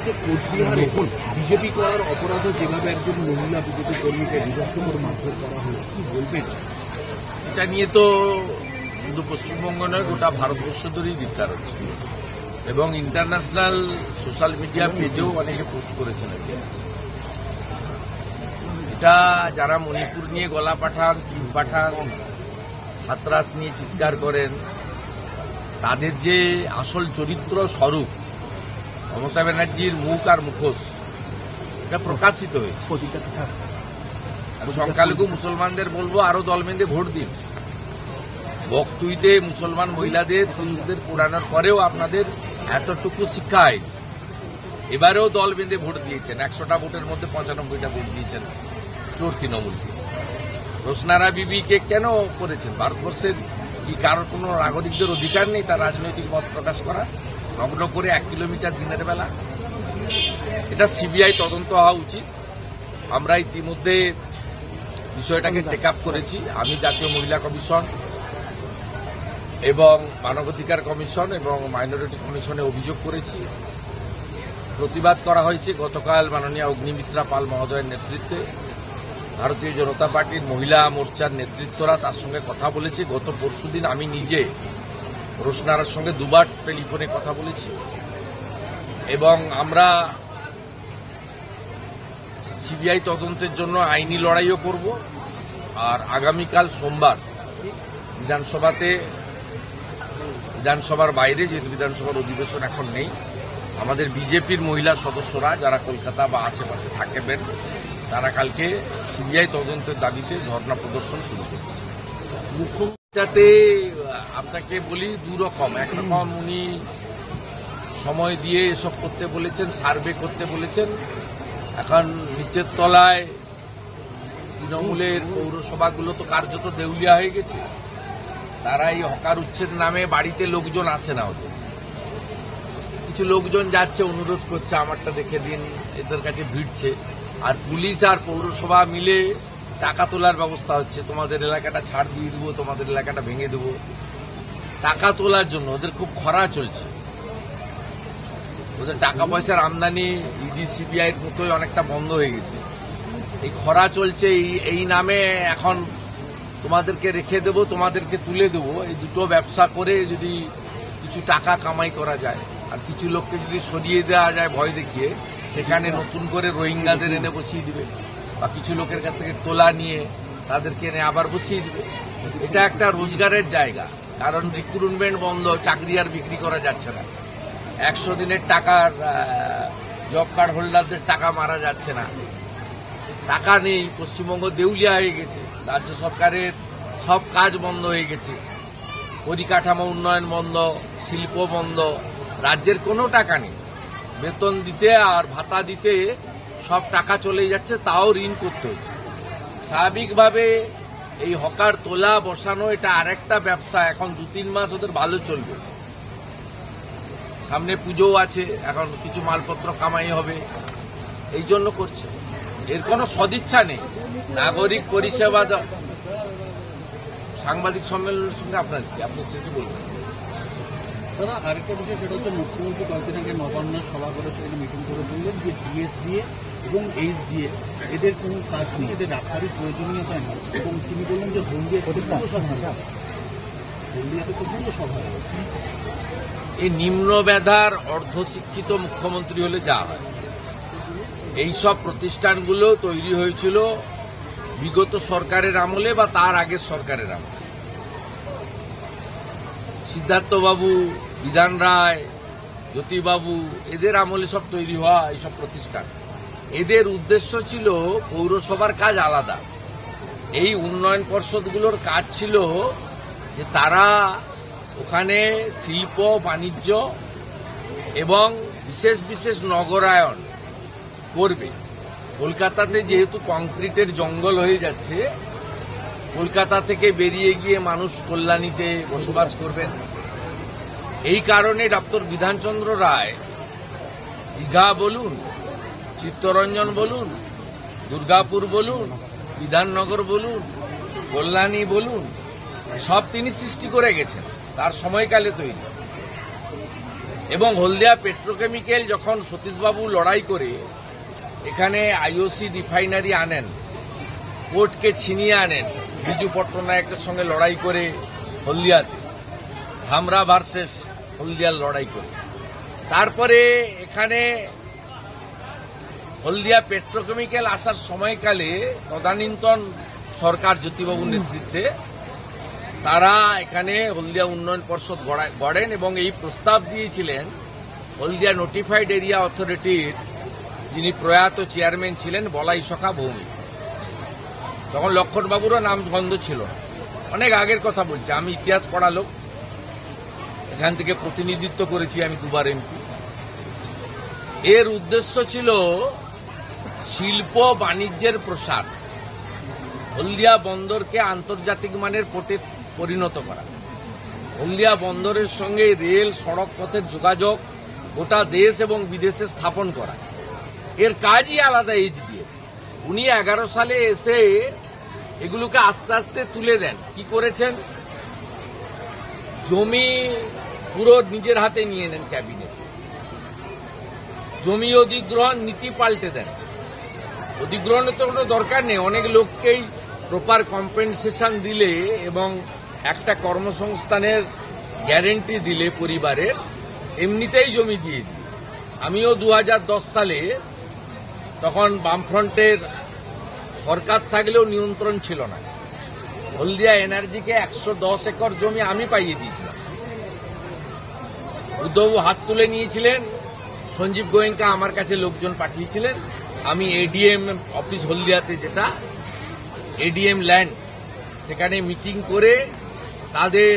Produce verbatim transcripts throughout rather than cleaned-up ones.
যে কোচবিহারে বিজেপি করার অপরাধ যেভাবে একজন মহিলা বিজেপি কর্মীকে বিভৎসকর মারধর করা হলো, কি বলবেন? এটা নিয়ে তো শুধু পশ্চিমবঙ্গ নয়, গোটা ভারতবর্ষ ধরেই ধিক্কার হচ্ছে এবং ইন্টারন্যাশনাল সোশ্যাল মিডিয়া পেজেও অনেকে পোস্ট করেছেন। এটা যারা মণিপুর নিয়ে গলা পাঠান, টিম পাঠান, হাতরাস নিয়ে চিৎকার করেন, তাদের যে আসল চরিত্র স্বরূপ মমতা ব্যানার্জির মুখ আর মুখোশ এটা প্রকাশিত হয়েছে। আমি সংখ্যালঘু মুসলমানদের বলবো আরো দল বেঁধে ভোট দিন। বকটুইতে মুসলমান মহিলাদের শিশুদের পোড়ানোর পরেও আপনাদের এতটুকু শিক্ষায় এবারেও দল বেঁধে ভোট দিয়েছেন। একশোটা ভোটের মধ্যে পঁচানব্বইটা ভোট দিয়েছেন চোর তৃণমূল। রোশনারা বিবিকে কেন করেছেন? ভারতবর্ষের কি কারোর কোনো নাগরিকদের অধিকার নেই তার রাজনৈতিক মত প্রকাশ করা? নগ্ন করে এক কিলোমিটার দিনের বেলা, এটা সিবিআই তদন্ত হওয়া উচিত। আমরা ইতিমধ্যে বিষয়টাকে টেক আপ করেছি। আমি জাতীয় মহিলা কমিশন এবং মানবাধিকার কমিশন এবং মাইনরিটি কমিশনে অভিযোগ করেছি। প্রতিবাদ করা হয়েছে। গতকাল মাননীয় অগ্নিমিত্রা পাল মহোদয়ের নেতৃত্বে ভারতীয় জনতা পার্টির মহিলা মোর্চার নেতৃত্বরা তার সঙ্গে কথা বলেছে। গত পরশুদিন আমি নিজে রোশনারার সঙ্গে দুবার টেলিফোনে কথা বলেছি এবং আমরা সিবিআই তদন্তের জন্য আইনি লড়াইও করব। আর আগামীকাল সোমবার বিধানসভাতে, বিধানসভার বাইরে, যেহেতু বিধানসভার অধিবেশন এখন নেই, আমাদের বিজেপির মহিলা সদস্যরা যারা কলকাতা বা আশেপাশে থাকবেন তারা কালকে সিবিআই তদন্তের দাবিতে ধর্ণা প্রদর্শন শুরু করবে। মুখ্যমন্ত্রীতে আপনাকে বলি দুরকম। একরকম উনি সময় দিয়ে এসব করতে বলেছেন, সার্ভে করতে বলেছেন। এখন নিচের তলায় তৃণমূলের পৌরসভাগুলো তো কার্যত দেউলিয়া হয়ে গেছে। তারা এই হকার উচ্ছেদ নামে বাড়িতে লোকজন আসে না। ওদের কিছু লোকজন যাচ্ছে, অনুরোধ করছে আমারটা দেখে দিন, এদের কাছে ভিড়ছে। আর পুলিশ আর পৌরসভা মিলে টাকা তোলার ব্যবস্থা হচ্ছে। তোমাদের এলাকাটা ছাড় দিয়ে দেবো, তোমাদের এলাকাটা ভেঙে দেবো, টাকা তোলার জন্য। ওদের খুব খরা চলছে। ওদের টাকা পয়সার আমদানি ইডি সিবিআইয়ের মতোই অনেকটা বন্ধ হয়ে গেছে। এই খরা চলছে, এই নামে এখন তোমাদেরকে রেখে দেবো, তোমাদেরকে তুলে দেবো, এই দুটো ব্যবসা করে যদি কিছু টাকা কামাই করা যায় আর কিছু লোককে যদি সরিয়ে দেওয়া যায় ভয় দেখিয়ে, সেখানে নতুন করে রোহিঙ্গাদের এনে বসিয়ে দিবে বা কিছু লোকের কাছ থেকে তোলা নিয়ে তাদেরকে এনে আবার বসিয়ে দিবে। এটা একটা রোজগারের জায়গা, কারণ রিক্রুটমেন্ট বন্ধ, চাকরি আর বিক্রি করা যাচ্ছে না। একশো দিনের টাকার জব কার্ড হোল্ডারদের টাকা মারা যাচ্ছে না, টাকা নেই। পশ্চিমবঙ্গ দেউলিয়া হয়ে গেছে। রাজ্য সরকারের সব কাজ বন্ধ হয়ে গেছে, পরিকাঠামো উন্নয়ন বন্ধ, শিল্প বন্ধ, রাজ্যের কোনো টাকা নেই। বেতন দিতে আর ভাতা দিতে সব টাকা চলে যাচ্ছে, তাও ঋণ করতে হচ্ছে। স্বাভাবিকভাবে এই হকার তোলা বসানো এটা আরেকটা ব্যবসা। এখন দু তিন মাস ওদের ভালো চলবে, সামনে পুজো আছে, এখন কিছু মালপত্র কামাই হবে, এই জন্য করছে। এর কোনো সদিচ্ছা নেই। নাগরিক পরিষেবা সাংবাদিক সম্মেলনের সঙ্গে আপনার কি, আপনি শেষে বলবেন? দাদা, আরেকটা বিষয়, সেটা হচ্ছে মুখ্যমন্ত্রী কয়েকদিন আগে নবান্ন সভা করে সেখানে মিটিং করে বললেন যে ডিএসডিএ এবং এইচডিএ এদের কোনো কাজ নেই, এদের রাখারই প্রয়োজনীয়তা নেই। এবং তিনি বললেন যে হলদিয়াতে পুরসভা আছে, হলদিয়াতে তো পুরসভা আছে। এই নিম্ন মেধার অর্ধশিক্ষিত মুখ্যমন্ত্রী হলে যা হয়, এইসব প্রতিষ্ঠানগুলো তৈরি হয়েছিল বিগত সরকারের আমলে বা তার আগের সরকারের আমলে। সিদ্ধার্থবাবু, বিধান রায়, জ্যোতিবাবু, এদের আমলে সব তৈরি হওয়া এইসব প্রতিষ্ঠান। এদের উদ্দেশ্য ছিল, পৌরসভার কাজ আলাদা, এই উন্নয়ন পর্ষদগুলোর কাজ ছিল যে তারা ওখানে শিল্প বাণিজ্য এবং বিশেষ বিশেষ নগরায়ন করবে। কলকাতাতে যেহেতু কংক্রিটের জঙ্গল হয়ে যাচ্ছে, কলকাতা থেকে বেরিয়ে গিয়ে মানুষ কল্যাণীতে বসবাস করবেন। এই কারণে ডক্টর বিধানচন্দ্র রায় দীঘা বলুন, চিত্তরঞ্জন বলুন, দুর্গাপুর বলুন, বিধাননগর বলুন, কল্যাণী বলুন, সব তিনি সৃষ্টি করে গেছেন তার সময়কালে তৈরি। এবং হলদিয়া পেট্রোকেমিক্যাল যখন সতীশবাবু লড়াই করে এখানে আইওসি রিফাইনারি আনেন, কোর্টকে ছিনিয়ে আনেন বিজু পট্টনায়কের সঙ্গে লড়াই করে হলদিয়াতে, ধামরা ভার্সেস হলদিয়ার লড়াই করে, তারপরে এখানে হলদিয়া পেট্রোকেমিক্যাল আসার সময়কালে তদানীন্তন সরকার জ্যোতিবাবুর নেতৃত্বে তারা এখানে হলদিয়া উন্নয়ন পর্ষদ গড়েন এবং এই প্রস্তাব দিয়েছিলেন হলদিয়া নোটিফাইড এরিয়া অথরিটির যিনি প্রয়াত চেয়ারম্যান ছিলেন বলাই সখা ভৌমিক। তখন লক্ষণবাবুরও নাম গন্ধ ছিল না, অনেক আগের কথা বলছি, আমি ইতিহাস পড়া লোক, এখান থেকে প্রতিনিধিত্ব করেছি আমি দুবার এমপি। এর উদ্দেশ্য ছিল শিল্প বাণিজ্যের প্রসার, হলদিয়া বন্দরকে আন্তর্জাতিক মানের পোর্টে পরিণত করা, হলদিয়া বন্দরের সঙ্গে রেল সড়ক পথের যোগাযোগ গোটা দেশ এবং বিদেশে স্থাপন করা। এর কাজই আলাদা এইচডিএ। উনি এগারো সালে এসে এগুলোকে আস্তে আস্তে তুলে দেন। কি করেছেন? জমি পুরো নিজের হাতে নিয়ে নেন ক্যাবিনেট, জমি অধিগ্রহণ নীতি পাল্টে দেন। অধিগ্রহণের তো কোনো দরকার নেই, অনেক লোককেই প্রপার কম্পেনসেশন দিলে এবং একটা কর্মসংস্থানের গ্যারেন্টি দিলে পরিবারের, এমনিতেই জমি দিয়ে দিই। আমিও দু হাজার দশ সালে, তখন বামফ্রন্টের সরকার থাকলেও নিয়ন্ত্রণ ছিল না, হলদিয়া এনার্জিকে একশো দশ একর জমি আমি পাইয়ে দিয়েছিলাম। উদ্ধববাবু হাত তুলে নিয়েছিলেন, সঞ্জীব গোয়েঙ্কা আমার কাছে লোকজন পাঠিয়েছিলেন, আমি এডিএম অফিস হলদিয়াতে, যেটা এডিএম ল্যান্ড, সেখানে মিটিং করে তাদের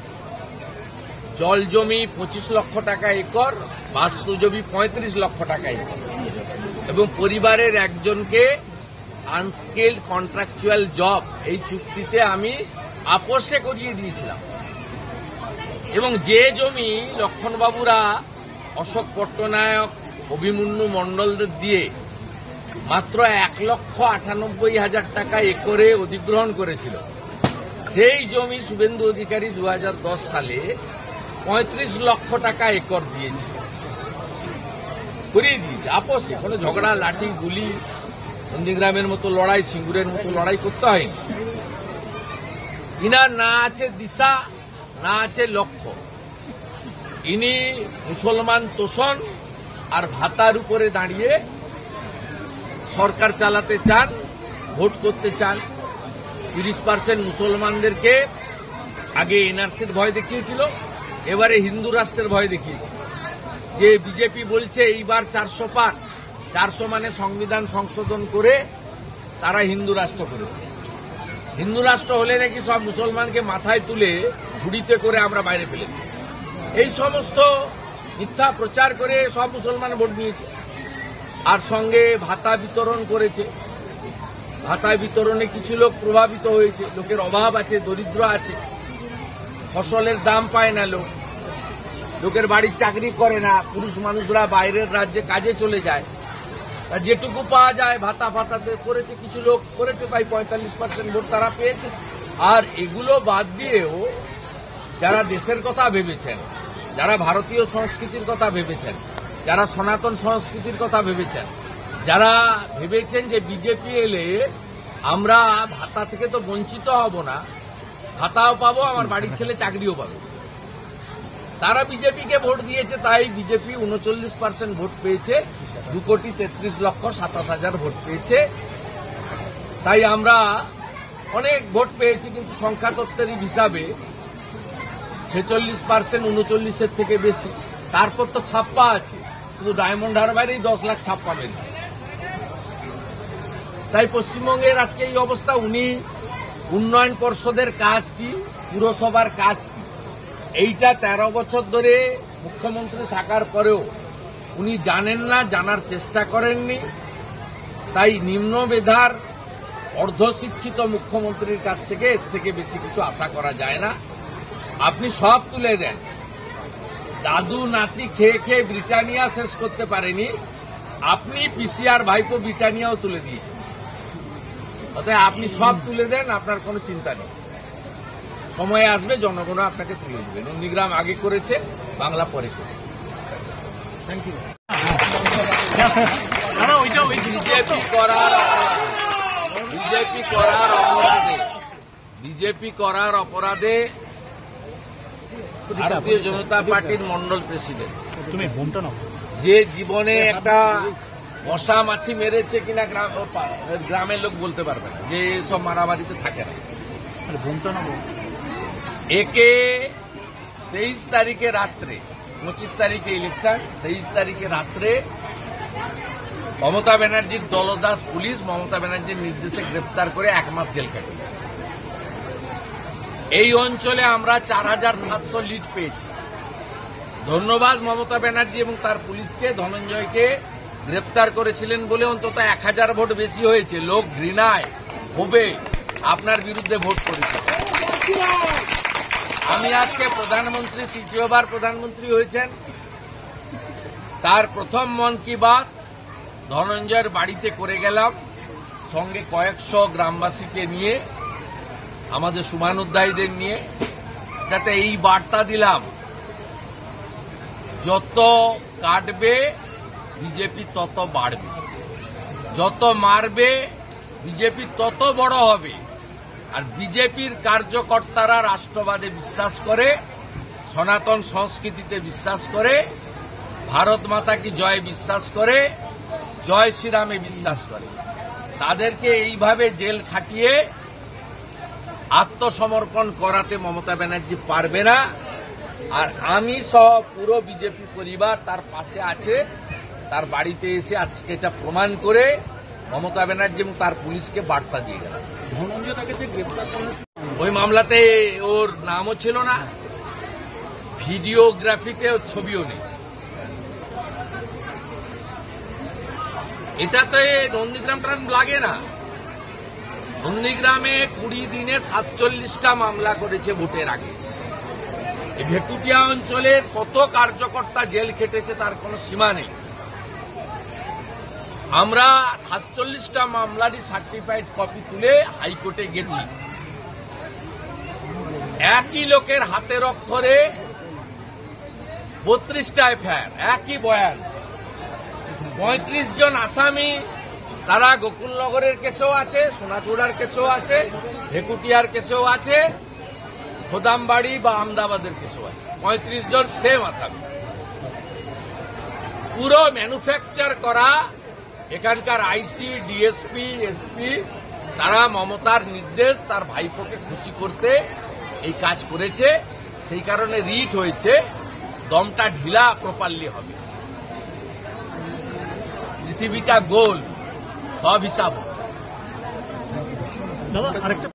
জল জমি পঁচিশ লক্ষ টাকা একর, বাস্তু জমি পঁয়ত্রিশ লক্ষ টাকা একর, এবং পরিবারের একজনকে আনস্কেলড কন্ট্রাকচুয়াল জব এই চুক্তিতে আমি আপোষে করিয়ে দিয়েছিলাম। এবং যে জমি লক্ষণবাবুরা অশোক পট্টনায়ক, অভিমন্যু মণ্ডলদের দিয়ে মাত্র এক লক্ষ আটানব্বই হাজার টাকা একরে অধিগ্রহণ করেছিল, সেই জমি শুভেন্দু অধিকারী দু হাজার দশ সালে পঁয়ত্রিশ লক্ষ টাকা একর দিয়েছে, করিয়ে দিয়েছে আপোষে। কোনো ঝগড়া, লাঠি, গুলি, নন্দীগ্রামের মতো লড়াই, সিঙ্গুরের মতো লড়াই করতে হয়নি। ইনার না আছে দিশা, না আছে লক্ষ্য। ইনি মুসলমান তোষণ আর ভাতার উপরে দাঁড়িয়ে সরকার চালাতে চান, ভোট করতে চান। তিরিশ পার্সেন্ট মুসলমানদেরকে আগে এনআরসির ভয় দেখিয়েছিল, এবারে হিন্দু রাষ্ট্রের ভয় দেখিয়েছে। যে বিজেপি বলছে এইবার চারশো পার, চারশো মানে সংবিধান সংশোধন করে তারা হিন্দু রাষ্ট্র করে, হিন্দু রাষ্ট্র হলে নাকি সব মুসলমানকে মাথায় তুলে ঝুড়িতে করে আমরা বাইরে ফেলে দিই। এই সমস্ত মিথ্যা প্রচার করে সব মুসলমান ভোট নিয়েছে। আর সঙ্গে ভাতা বিতরণ করেছে, ভাতা বিতরণে কিছু লোক প্রভাবিত হয়েছে, লোকের অভাব আছে, দরিদ্র আছে, ফসলের দাম পায় না লোক, লোকের বাড়ির চাকরি করে না, পুরুষ মানুষরা বাইরের রাজ্যে কাজে চলে যায়, আর যেটুকু পাওয়া যায় ভাতা ফাতাতে করেছে, কিছু লোক করেছে, তাই পঁয়তাল্লিশ পার্সেন্ট ভোট তারা পেয়েছে। আর এগুলো বাদ দিয়েও যারা দেশের কথা ভেবেছেন, যারা ভারতীয় সংস্কৃতির কথা ভেবেছেন, যারা সনাতন সংস্কৃতির কথা ভেবেছেন, যারা ভেবেছেন যে বিজেপি এলে আমরা ভাতা থেকে তো বঞ্চিত হব না, ভাতাও পাবো, আমার বাড়ির ছেলে চাকরিও পাবে, তারা বিজেপিকে ভোট দিয়েছে। তাই বিজেপি উনচল্লিশ পার্সেন্ট ভোট পেয়েছে, দু কোটি তেত্রিশ লক্ষ সাতাশ হাজার ভোট পেয়েছে। তাই আমরা অনেক ভোট পেয়েছি, কিন্তু সংখ্যাতত্ত্বের হিসাবে ছেচল্লিশ পার্সেন্ট উনচল্লিশের থেকে বেশি। তারপর তো ছাপ্পা আছে, শুধু ডায়মন্ড হারবারেই দশ লাখ ছাপ্পা বেড়েছে। তাই পশ্চিমবঙ্গের আজকে এই অবস্থা। উনি উন্নয়ন পর্ষদের কাজ কি, পুরসভার কাজ কি, এইটা তেরো বছর ধরে মুখ্যমন্ত্রী থাকার পরেও উনি জানেন না, জানার চেষ্টা করেননি। তাই নিম্ন মেধার অর্ধশিক্ষিত মুখ্যমন্ত্রীর কাছ থেকে এর থেকে বেশি কিছু আশা করা যায় না। আপনি সব তুলে দেন, দাদু নাতি খেয়ে খেয়ে ব্রিটানিয়া শেষ করতে পারেনি, আপনি পিসিআর ভাইপো ব্রিটানিয়াও তুলে দিয়েছেন। অতএব আপনি সব তুলে দেন, আপনার কোনো চিন্তা নেই, সময় আসবে জনগণ আপনাকে তুলে দেবে। নন্দীগ্রাম আগে করেছে, বাংলা পরে করে। Thank you. বিজেপি করার বিজেপি করার অপরাধে বিজেপি করার অপরাধে ভারতীয় জনতা পার্টির মন্ডল প্রেসিডেন্ট তুমি বোমটা নাও। যে জীবনে একটা মশা মাছি মেরেছে কিনা গ্রাম ও পা- গ্রামের লোক বলতে পারবে না, যে সব মারামারিতে থাকে না। বোমটা নাও। একে তেইশ তারিখে রাত্রে, পঁচিশ তারিখে ইলেকশন, তেইশ তারিখে রাত্রে মমতা ব্যানার্জির দলদাস পুলিশ মমতা ব্যানার্জির নির্দেশে গ্রেপ্তার করে এক মাস জেল কাটিয়েছে। এই অঞ্চলে আমরা চার হাজার সাতশো লিড পেয়েছি। ধন্যবাদ মমতা ব্যানার্জি এবং তার পুলিশকে, ধনঞ্জয়কে গ্রেপ্তার করেছিলেন বলে অন্তত এক হাজার ভোট বেশি হয়েছে। লোক ঘৃণায় ক্ষোভে আপনার বিরুদ্ধে ভোট করেছে। আমি আজকে প্রধানমন্ত্রী, তৃতীয়বার প্রধানমন্ত্রী হয়েছেন, তার প্রথম মন কি বাত ধনঞ্জয়ের বাড়িতে করে গেলাম, সঙ্গে কয়েকশো গ্রামবাসীকে নিয়ে, আমাদের শুভানুধ্যায়ীদের নিয়ে, যাতে এই বার্তা দিলাম, যত কাটবে বিজেপি তত বাড়বে, যত মারবে বিজেপি তত বড় হবে। আর বিজেপির কার্যকর্তারা রাষ্ট্রবাদে বিশ্বাস করে, সনাতন সংস্কৃতিতে বিশ্বাস করে, ভারত মাতা কি জয় বিশ্বাস করে, জয় শ্রীরামে বিশ্বাস করে। তাদেরকে এইভাবে জেল খাটিয়ে আত্মসমর্পণ করাতে মমতা ব্যানার্জি পারবে না। আর আমি সহ পুরো বিজেপি পরিবার তার পাশে আছে। তার বাড়িতে এসে আজকে এটা প্রমাণ করে মমতা ব্যানার্জি এবং তার পুলিশকে বার্তা দিয়ে গেল। ধনঞ্জয় তাকে যে গ্রেপ্তার করা হয়েছে, ওই মামলাতে ওর নামও ছিল না, ভিডিওগ্রাফিতে ওর ছবিও নেই। এটা তো এ নন্দীগ্রাম ট্রাম লাগে না। নন্দীগ্রামে কুড়ি দিনে সাতচল্লিশটা মামলা করেছে ভোটের আগে। এই ভেকুটিয়া অঞ্চলের কত কার্যকর্তা জেল খেটেছে তার কোনো সীমা নেই। আমরা সাতচল্লিশটা মামলারই সার্টিফাইড কপি তুলে হাইকোর্টে গেছি। একই লোকের হাতের অক্ষরে বত্রিশটা এফআইআর, একই বয়ান। পঁয়ত্রিশ জন আসামি, তারা গোকুলনগরের কেসেও আছে, সোনাচূড়ার কেসেও আছে, ভেকুটিয়ার কেসেও আছে, খোদামবাড়ি বা আমদাবাদের কেসেও আছে। পঁয়ত্রিশ জন সেম আসামি। পুরো ম্যানুফ্যাকচার করা। এখানকার আইসি, ডিএসপি, এসপি তারা মমতার নির্দেশ, তার ভাইপোকে খুশি করতে এই কাজ করেছে। সেই কারণে রিট হয়েছে, দমটা ঢিলা প্রপারলি হবে। পৃথিবীটা গোল, সব হিসাব হবে। দাদা আরেকটা